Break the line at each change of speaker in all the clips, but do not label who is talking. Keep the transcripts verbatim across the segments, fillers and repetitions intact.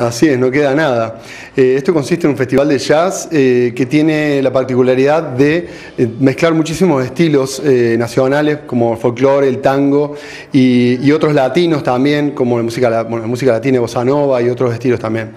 Así es, no queda nada. Eh, esto consiste en un festival de jazz eh, que tiene la particularidad de eh, mezclar muchísimos estilos eh, nacionales como el folclore, el tango y, y otros latinos también, como la música, la, bueno, la música latina, bossa nova y otros estilos también.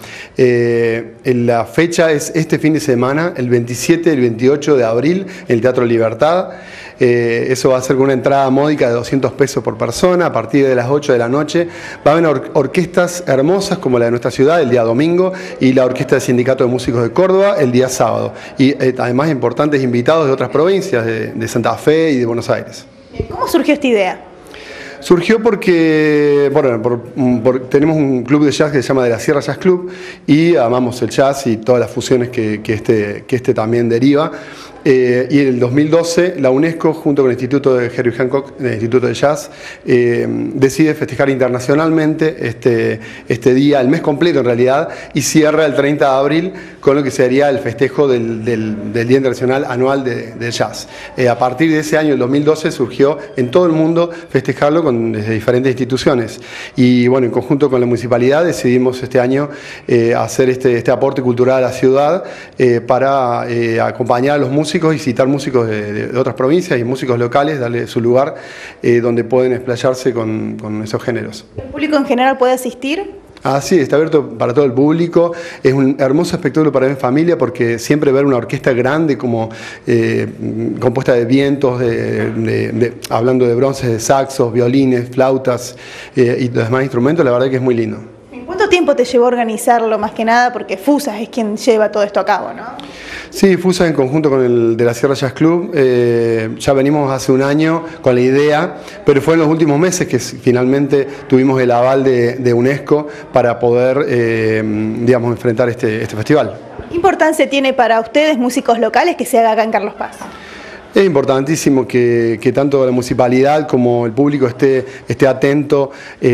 Eh, la fecha es este fin de semana, el veintisiete y el veintiocho de abril, en el Teatro Libertad. Eh, eso va a ser con una entrada módica de doscientos pesos por persona a partir de las ocho de la noche. Va a haber or orquestas hermosas como la de nuestra ciudad el día domingo y la Orquesta del Sindicato de Músicos de Córdoba el día sábado. Y eh, además importantes invitados de otras provincias, de, de Santa Fe y de Buenos Aires.
¿Cómo surgió esta idea?
Surgió porque, bueno, por, por, tenemos un club de jazz que se llama De la Sierra Jazz Club y amamos el jazz y todas las fusiones que, que, este, que este también deriva. Eh, y en el dos mil doce la UNESCO, junto con el Instituto de Herbie Hancock, el Instituto de Jazz, eh, decide festejar internacionalmente este, este día, el mes completo en realidad, y cierra el treinta de abril con lo que sería el festejo del, del, del Día Internacional Anual de, del Jazz. Eh, a partir de ese año, el dos mil doce, surgió en todo el mundo festejarlo con, desde diferentes instituciones. Y bueno, en conjunto con la municipalidad decidimos este año eh, hacer este, este aporte cultural a la ciudad eh, para eh, acompañar a los músicos y citar músicos de, de, de otras provincias y músicos locales, darle su lugar eh, donde pueden explayarse con, con esos géneros.
¿El público en general puede asistir?
Ah, sí, está abierto para todo el público. Es un hermoso espectáculo para ver en familia porque siempre ver una orquesta grande como eh, compuesta de vientos, de, de, de, hablando de bronces, de saxos, violines, flautas eh, y los demás instrumentos, la verdad que es muy lindo.
¿Cuánto tiempo te llevó a organizarlo más que nada? Porque Fusas es quien lleva todo esto a cabo, ¿no?
Sí, Fusas en conjunto con el de la Sierra Jazz Club. Eh, ya venimos hace un año con la idea, pero fue en los últimos meses que finalmente tuvimos el aval de, de UNESCO para poder, eh, digamos, enfrentar este, este festival.
¿Qué importancia tiene para ustedes, músicos locales, que se haga acá en Carlos Paz?
Es importantísimo que, que tanto la municipalidad como el público esté, esté atento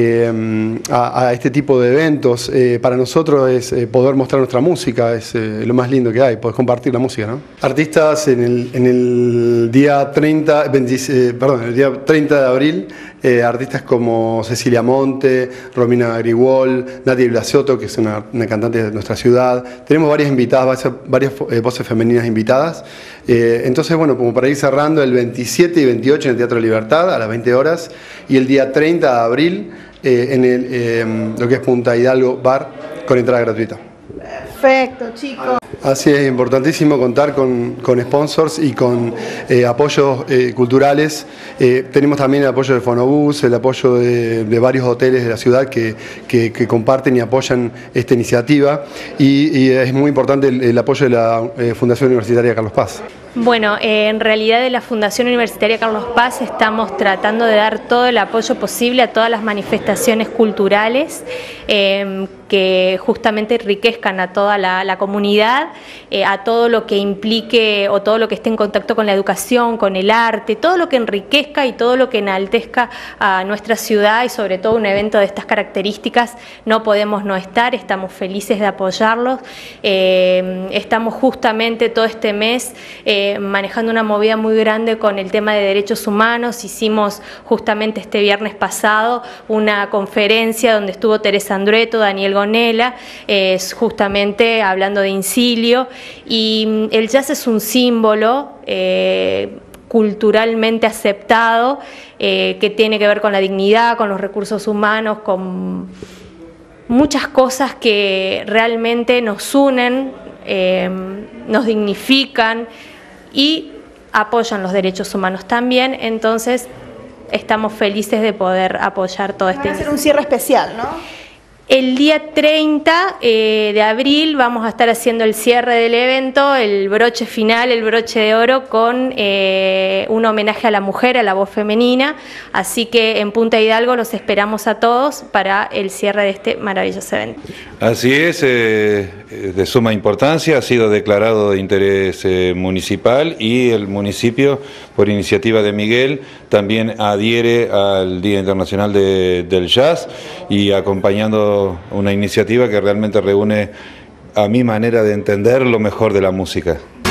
eh, a, a este tipo de eventos. Eh, para nosotros es eh, poder mostrar nuestra música, es eh, lo más lindo que hay, poder compartir la música, ¿no? Artistas en el, en el día treinta, veinte, eh, perdón, el día treinta de abril, eh, artistas como Cecilia Monte, Romina Grigol, Nati Blasotto, que es una, una cantante de nuestra ciudad. Tenemos varias invitadas, varias eh, voces femeninas invitadas. Eh, entonces, bueno, como para ir cerrando, el veintisiete y veintiocho en el Teatro Libertad a las veinte horas y el día treinta de abril eh, en el, eh, lo que es Punta Hidalgo Bar con entrada gratuita.
Perfecto, chicos.
Así es, importantísimo contar con, con sponsors y con eh, apoyos eh, culturales. Eh, tenemos también el apoyo de Fonobús, el apoyo de, de varios hoteles de la ciudad que, que, que comparten y apoyan esta iniciativa y, y es muy importante el, el apoyo de la eh, Fundación Universitaria Carlos Paz.
Bueno, eh, en realidad de la Fundación Universitaria Carlos Paz estamos tratando de dar todo el apoyo posible a todas las manifestaciones culturales eh, que justamente enriquezcan a toda la, la comunidad, eh, a todo lo que implique o todo lo que esté en contacto con la educación, con el arte, todo lo que enriquezca y todo lo que enaltezca a nuestra ciudad y sobre todo un evento de estas características. No podemos no estar, estamos felices de apoyarlos. Eh, estamos justamente todo este mes eh, manejando una movida muy grande con el tema de derechos humanos. Hicimos justamente este viernes pasado una conferencia donde estuvo Teresa Andrueto, Daniel Gonela, eh, justamente hablando de incilio, y el jazz es un símbolo eh, culturalmente aceptado eh, que tiene que ver con la dignidad, con los recursos humanos, con muchas cosas que realmente nos unen, eh, nos dignifican y apoyan los derechos humanos también. Entonces estamos felices de poder apoyar todo este.
Va a ser un cierre especial, ¿no?
El día treinta eh, de abril vamos a estar haciendo el cierre del evento, el broche final, el broche de oro, con eh, un homenaje a la mujer, a la voz femenina. Así que en Punta Hidalgo los esperamos a todos para el cierre de este maravilloso evento.
Así es, eh, de suma importancia, ha sido declarado de interés eh, municipal y el municipio, por iniciativa de Miguel, también adhiere al Día Internacional de, del Jazz y acompañando una iniciativa que realmente reúne, a mi manera de entender, lo mejor de la música.